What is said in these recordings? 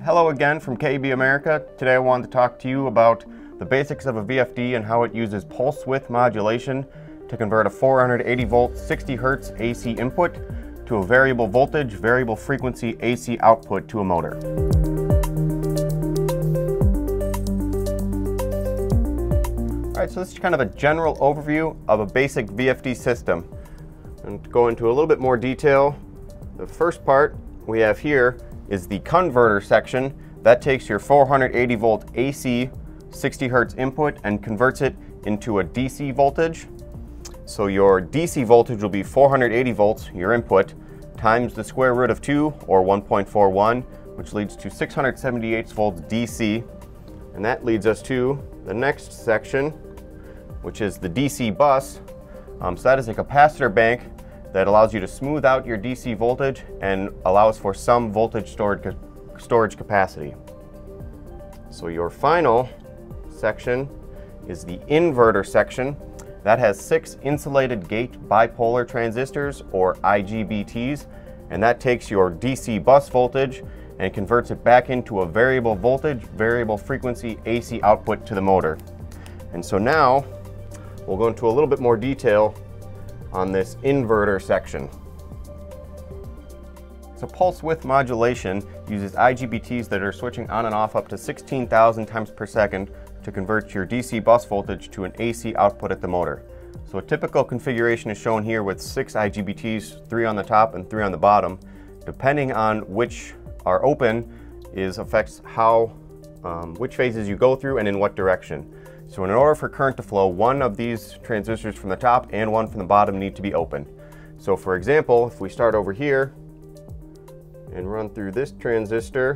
Hello again from KB America. Today I wanted to talk to you about the basics of a VFD and how it uses pulse width modulation to convert a 480 volt 60 Hz AC input to a variable voltage, variable frequency AC output to a motor. Alright, so this is kind of a general overview of a basic VFD system. And to go into a little bit more detail, the first part we have here is the converter section. That takes your 480 volt AC 60 Hz input and converts it into a DC voltage. So your DC voltage will be 480 volts, your input, times the square root of 2, or 1.41, which leads to 678 volts DC. And that leads us to the next section, which is the DC bus. So that is a capacitor bank that allows you to smooth out your DC voltage and allows for some voltage storage capacity. So your final section is the inverter section. That has 6 insulated gate bipolar transistors, or IGBTs, and that takes your DC bus voltage and converts it back into a variable voltage, variable frequency AC output to the motor. And so now we'll go into a little bit more detail on this inverter section. So pulse width modulation uses IGBTs that are switching on and off up to 16,000 times per second to convert your DC bus voltage to an AC output at the motor. So a typical configuration is shown here with 6 IGBTs, 3 on the top and 3 on the bottom. Depending on which are open affects how which phases you go through and in what direction. So in order for current to flow, one of these transistors from the top and one from the bottom need to be open. So for example, if we start over here and run through this transistor,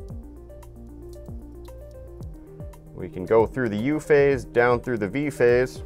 we can go through the U phase, down through the V phase,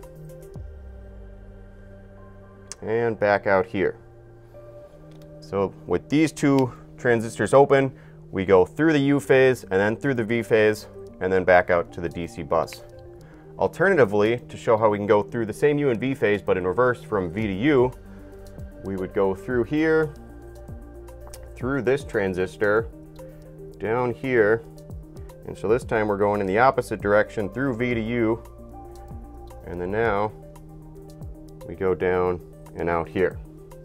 and back out here. So with these two transistors open, we go through the U phase and then through the V phase and then back out to the DC bus. Alternatively, to show how we can go through the same U and V phase but in reverse from V to U, we would go through here, through this transistor, down here, and so this time we're going in the opposite direction through V to U, and then now we go down and out here.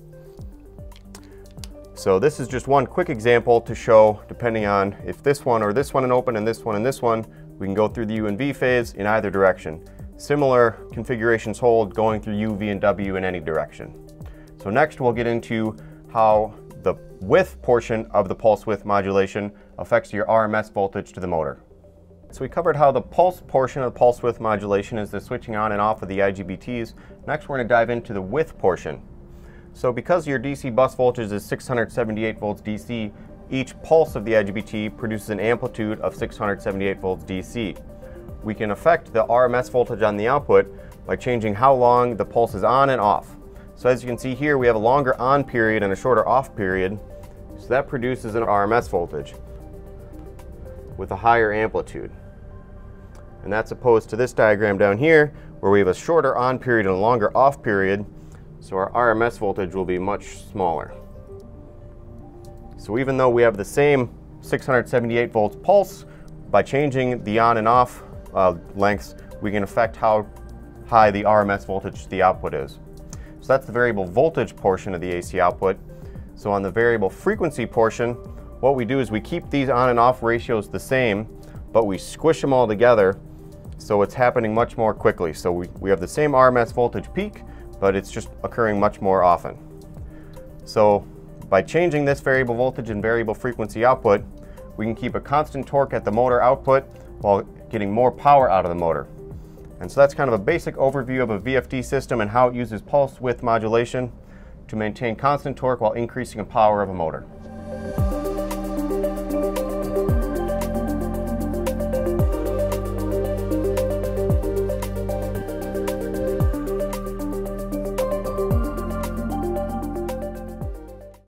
So this is just one quick example to show, depending on if this one or this one is open and this one and this one, we can go through the U and V phase in either direction. Similar configurations hold going through U, V, and W in any direction. So next we'll get into how the width portion of the pulse width modulation affects your RMS voltage to the motor. So we covered how the pulse portion of the pulse width modulation is the switching on and off of the IGBTs. Next we're going to dive into the width portion. So because your DC bus voltage is 678 volts DC, each pulse of the IGBT produces an amplitude of 678 volts DC. We can affect the RMS voltage on the output by changing how long the pulse is on and off. So as you can see here, we have a longer on period and a shorter off period, so that produces an RMS voltage with a higher amplitude. And that's opposed to this diagram down here, where we have a shorter on period and a longer off period, so our RMS voltage will be much smaller. So even though we have the same 678 volts pulse, by changing the on and off lengths, we can affect how high the RMS voltage the output is. So that's the variable voltage portion of the AC output. So on the variable frequency portion, what we do is we keep these on and off ratios the same, but we squish them all together so it's happening much more quickly. So we have the same RMS voltage peak, but it's just occurring much more often. So by changing this variable voltage and variable frequency output, we can keep a constant torque at the motor output while getting more power out of the motor. And so that's kind of a basic overview of a VFD system and how it uses pulse width modulation to maintain constant torque while increasing the power of a motor.